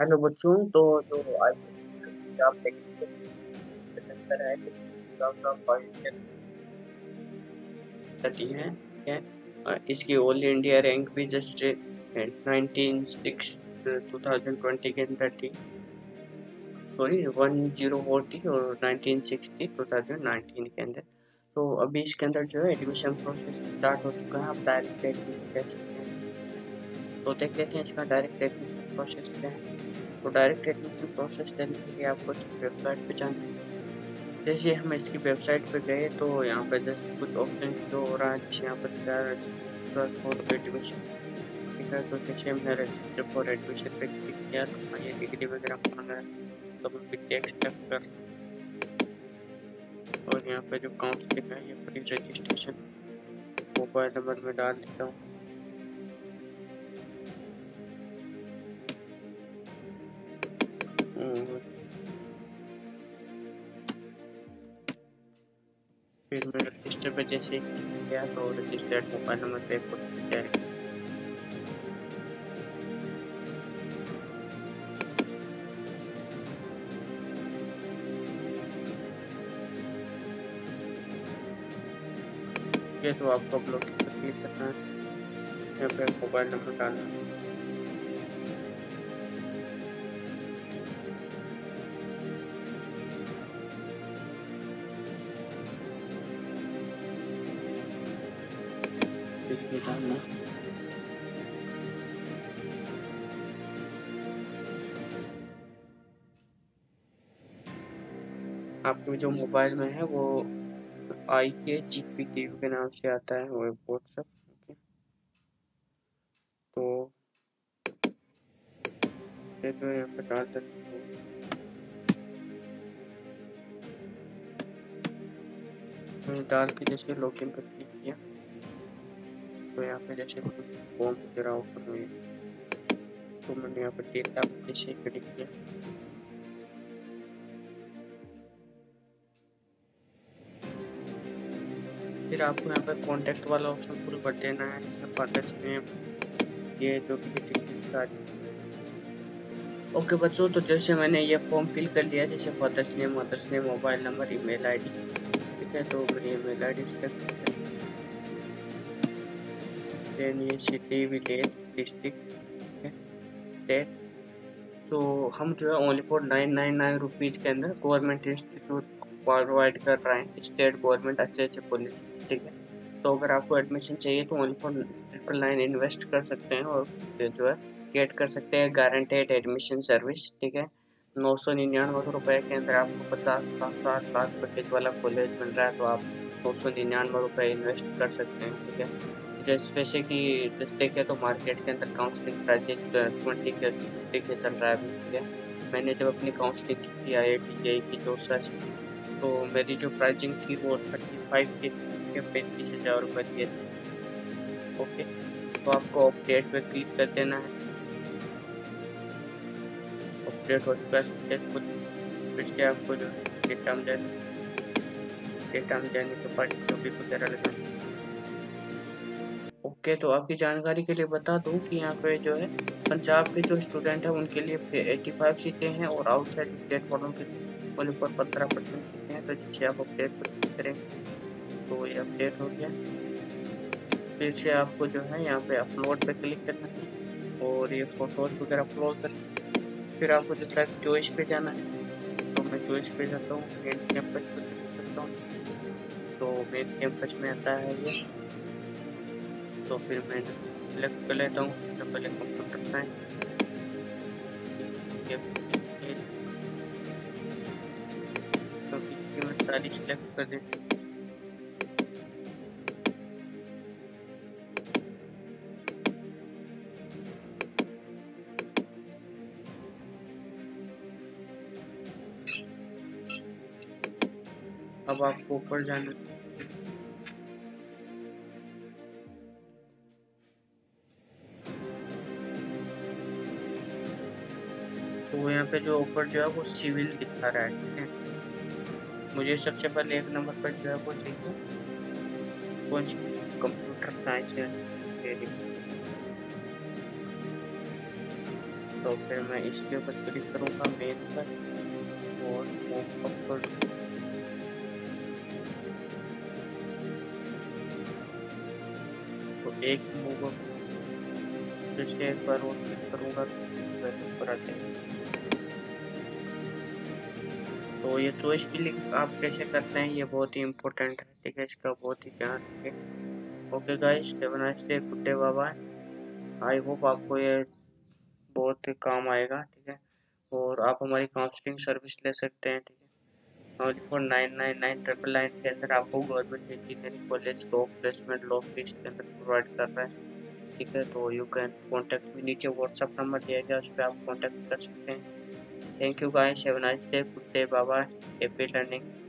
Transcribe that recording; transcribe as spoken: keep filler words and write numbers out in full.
Hello बच्चों। तो जो आज आप टेक्निकल सेमेस्टर है थर्टी है, ठीक है। और इसकी ऑल इंडिया रैंक भी just nineteen six two thousand twenty के अंदर थी। सॉरी वन जीरो फोर थी और nineteen sixty two thousand nineteen के अंदर। तो अभी इसके अंदर जो है एडमिशन प्रोसेस स्टार्ट हो चुका है। आप डायरेक्ट एडमिशन ले सकते हैं। तो देख लेते हैं इसका डायरेक्ट एडमिशन प्रोसेस क्या है। तो डायरेक्ट एडमिशन प्रोसेस लेने के लिए आपको वेबसाइट पे जाना है। जैसे हम इसकी वेबसाइट पे गए तो यहाँ पे जैसे कुछ ऑप्शन शो हो रहा है, जैसे यहाँ पर फॉर एडमिशन, ठीक है। तो जैसे हमने रजिस्टर फॉर एडमिशन पे क्लिक किया तो ये डिग्री वगैरह मांग रहा है, तो हम भी टेक्स्ट टाइप कर, और यहाँ पे जो काउंसलिंग है ये प्री रजिस्ट्रेशन मोबाइल नंबर में डाल देता हूँ। फिर मैं रजिस्टर पे जैसे ही क्लिक किया तो रजिस्टर्ड मोबाइल नंबर पे डायरेक्ट ये तो आपको अपलोड पर क्लिक करना है, यहाँ पे मोबाइल नंबर डालना है। डालना आपके जो मोबाइल में है वो आई के जी पी टीवी के नाम से आता है वो व्हाट्सएप। तो ये तो यहाँ पे डाल देते हैं। मैंने डाल के जैसे लॉगिन पर क्लिक किया तो यहाँ पे जैसे कुछ फॉर्म वगैरह ओपन हुए, तो मैंने यहाँ पे डेटा जैसे क्लिक किया। फिर आपको यहाँ पे कॉन्टेक्ट वाला ऑप्शन फुल कर देना है, फादर्स नेम ये जो भी सारी। ओके बच्चों, तो जैसे मैंने ये फॉर्म फिल कर लिया, जैसे father's name, mother's name, mobile number, email ID, ठीक है। तो मेरी ईमेल आईडी सेलेक्ट देन ये सिटी विलेज डिस्ट्रिक्ट स्टेट। तो हम जो है only for nine nine nine rupees के अंदर गवर्नमेंट इंस्टीट्यूट प्रोवाइड कर रहे हैं, स्टेट गवर्नमेंट अच्छे अच्छे कॉलेज, ठीक है। तो अगर आपको एडमिशन चाहिए तो only for triple nine invest कर सकते हैं और जो है गेट कर सकते हैं गारंटेड एडमिशन सर्विस, ठीक है। नौ सौ निन्यानवे रुपये के अंदर आपको पचास लाख साठ लाख पैकेज वाला कॉलेज मिल रहा है, तो आप नौ सौ निन्यानवे रुपये इन्वेस्ट कर सकते हैं, ठीक है। जैसे जैसे कि देखें तो मार्केट के अंदर काउंसलिंग प्राइजेज ट्वेंटी के फिफ्टी के चल रहा है अभी, ठीक है। मैंने जब अपनी काउंसलिंग की थी आई आई टी जे ई की जोसा से, तो मेरी जो प्राइसिंग थी वो थर्टी फाइव के पैंतीस हज़ार रुपये दिए थे। ओके, तो आपको अपडेट पे क्लिक कर देना है। अपडेट हो चुका है फिर से आपको जो डेटा में जाना डेटा में जाने के बाद जो भी वगैरह लगाना। ओके, तो आपकी जानकारी के लिए बता दूं कि यहाँ पे जो है पंजाब के जो स्टूडेंट हैं उनके लिए पचासी सीटें हैं और आउटसाइड स्टेट वालों के लिए ओनली पर पंद्रह परसेंट सीटें हैं। तो जिससे आप अपडेट पर क्लिक करेंगे तो ये अपडेट हो गया। फिर से आपको जो है यहाँ पे अपलोड पे क्लिक करना है और ये फोटोज वगैरह अपलोड कर, फिर आपको जो है चॉइस पे जाना है। तो मैं चॉइस पे जाता हूँ, मेन कैंपस पे क्लिक करता हूँ, तो मेन कैंपस में आता है ये। तो फिर मैं सेलेक्ट कर लेता हूँ तो पहले कंप्यूटर साइंस, तो इसकी मैं सारी सेलेक्ट कर देती हूँ। अब आपको ऊपर जाना, तो यहाँ पे जो ऊपर जो है वो सिविल दिखा रहा है, ठीक है। मुझे सबसे पहले एक नंबर पर जो है वो चाहिए कौन सी, कंप्यूटर साइंस है। तो फिर मैं इसके ऊपर क्लिक करूँगा मेन पर और मूव अप कर दूँ। तो एक ही मूव अप फिर से एक बार और क्लिक करूँगा वैल्यू ऊपर आ जाएगी। तो ये चॉइस फिलिंग आप कैसे करते हैं ये बहुत ही इम्पोर्टेंट है, ठीक है, इसका बहुत ही ध्यान रखें। Okay guys, have a nice day, good day, bye bye. I hope आपको ये बहुत ही काम आएगा, ठीक है। और आप हमारी काउंसलिंग सर्विस ले सकते हैं, ठीक है। Only for nine nine nine triple nine के अंदर आपको government engineering college low placement low fees के अंदर प्रोवाइड कर रहा है, ठीक है। तो यू कैन कॉन्टेक्ट मी, नीचे व्हाट्सअप नंबर दिया गया उस पर आप कॉन्टेक्ट कर सकते हैं। Thank you guys, have a nice day, good day, bye bye, happy learning.